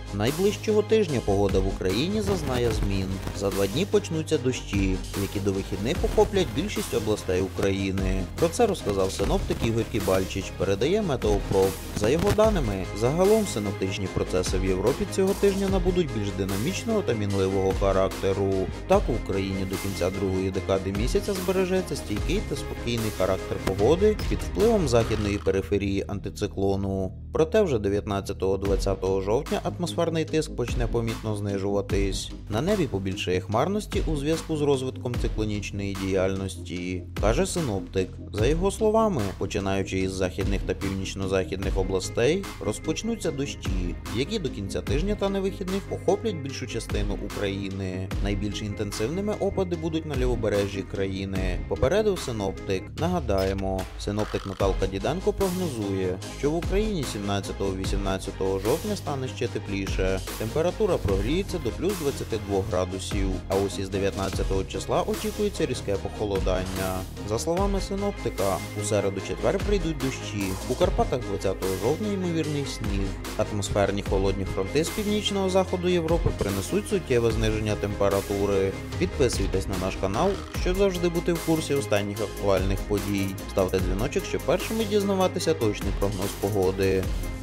Найближчого тижня погода в Україні зазнає змін. За 2 дні почнуться дощі, які до вихідних охоплять більшість областей України. Про це розказав синоптик Ігор Кібальчич, передає Метеопров. За його даними, загалом синоптичні процеси в Європі цього тижня набудуть більш динамічного та мінливого характеру. Так в Україні до кінця другої декади місяця збережеться стійкий та спокійний характер погоди під впливом західної периферії антициклону. Проте вже 19-20 жовтня атмосферний тиск почне помітно знижуватись. На небі побільшає хмарності у зв'язку з розвитком циклонічної діяльності, каже синоптик. За його словами, починаючи із західних та північно-західних областей, розпочнуться дощі, які до кінця тижня та на вихідних охоплять більшу частину України. Найбільш інтенсивними опади будуть на лівобережжі країни, попередив синоптик. Нагадаємо, синоптик Наталка Діденко прогнозує, що в Україні 17-18 жовтня стане ще тепліше. Температура прогріється до плюс 22 градусів, а ось із 19 числа очікується різке похолодання. За словами синоптика, у середу-четвер прийдуть дощі. У Карпатах 20 жовтня ймовірний сніг. Атмосферні холодні фронти з північного заходу Європи принесуть суттєве зниження температури. Підписуйтесь на наш канал, щоб завжди бути в курсі останніх актуальних подій. Ставте дзвіночок, щоб першими дізнаватися точний прогноз погоди.